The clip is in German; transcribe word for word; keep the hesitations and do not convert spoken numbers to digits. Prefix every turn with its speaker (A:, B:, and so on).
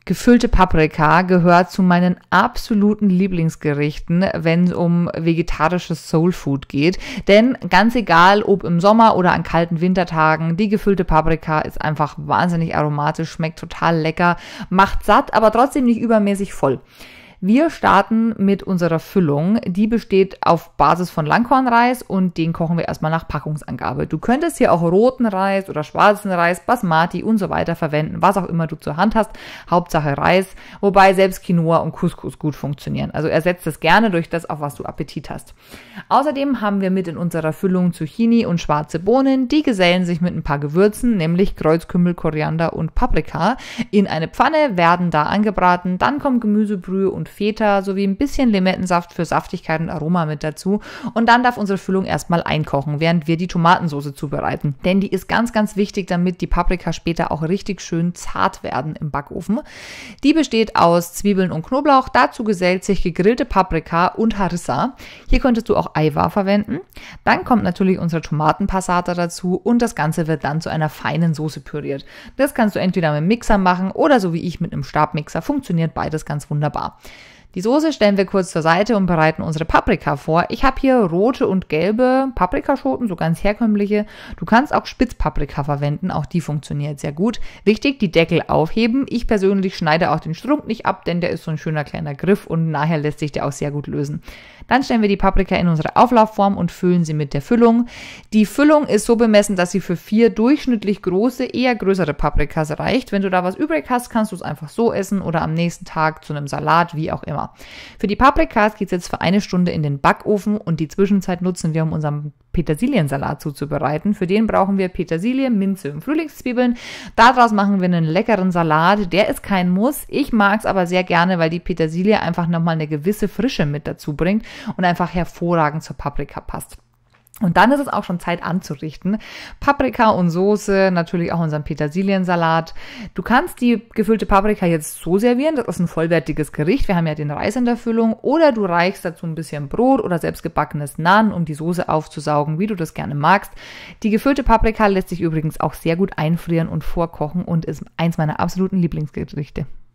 A: Gefüllte Paprika gehört zu meinen absoluten Lieblingsgerichten, wenn es um vegetarisches Soulfood geht. Denn ganz egal, ob im Sommer oder an kalten Wintertagen, die gefüllte Paprika ist einfach wahnsinnig aromatisch, schmeckt total lecker, macht satt, aber trotzdem nicht übermäßig voll. Wir starten mit unserer Füllung. Die besteht auf Basis von Langkornreis und den kochen wir erstmal nach Packungsangabe. Du könntest hier auch roten Reis oder schwarzen Reis, Basmati und so weiter verwenden, was auch immer du zur Hand hast. Hauptsache Reis, wobei selbst Quinoa und Couscous gut funktionieren. Also ersetzt es gerne durch das, auf was du Appetit hast. Außerdem haben wir mit in unserer Füllung Zucchini und schwarze Bohnen. Die gesellen sich mit ein paar Gewürzen, nämlich Kreuzkümmel, Koriander und Paprika. In eine Pfanne werden da angebraten. Dann kommt Gemüsebrühe und Feta sowie ein bisschen Limettensaft für Saftigkeit und Aroma mit dazu. Und dann darf unsere Füllung erstmal einkochen, während wir die Tomatensauce zubereiten. Denn die ist ganz, ganz wichtig, damit die Paprika später auch richtig schön zart werden im Backofen. Die besteht aus Zwiebeln und Knoblauch. Dazu gesellt sich gegrillte Paprika und Harissa. Hier könntest du auch Eiwar verwenden. Dann kommt natürlich unsere Tomatenpassata dazu und das Ganze wird dann zu einer feinen Soße püriert. Das kannst du entweder mit einem Mixer machen oder so wie ich mit einem Stabmixer. Funktioniert beides ganz wunderbar. Die Soße stellen wir kurz zur Seite und bereiten unsere Paprika vor. Ich habe hier rote und gelbe Paprikaschoten, so ganz herkömmliche. Du kannst auch Spitzpaprika verwenden, auch die funktioniert sehr gut. Wichtig, die Deckel aufheben. Ich persönlich schneide auch den Strunk nicht ab, denn der ist so ein schöner kleiner Griff und nachher lässt sich der auch sehr gut lösen. Dann stellen wir die Paprika in unsere Auflaufform und füllen sie mit der Füllung. Die Füllung ist so bemessen, dass sie für vier durchschnittlich große, eher größere Paprikas reicht. Wenn du da was übrig hast, kannst du es einfach so essen oder am nächsten Tag zu einem Salat, wie auch immer. Für die Paprikas geht es jetzt für eine Stunde in den Backofen und die Zwischenzeit nutzen wir, um unseren Petersiliensalat zuzubereiten. Für den brauchen wir Petersilie, Minze und Frühlingszwiebeln. Daraus machen wir einen leckeren Salat. Der ist kein Muss. Ich mag es aber sehr gerne, weil die Petersilie einfach nochmal eine gewisse Frische mit dazu bringt und einfach hervorragend zur Paprika passt. Und dann ist es auch schon Zeit anzurichten. Paprika und Soße, natürlich auch unseren Petersiliensalat. Du kannst die gefüllte Paprika jetzt so servieren, das ist ein vollwertiges Gericht. Wir haben ja den Reis in der Füllung. Oder du reichst dazu ein bisschen Brot oder selbstgebackenes Naan, um die Soße aufzusaugen, wie du das gerne magst. Die gefüllte Paprika lässt sich übrigens auch sehr gut einfrieren und vorkochen und ist eins meiner absoluten Lieblingsgerichte.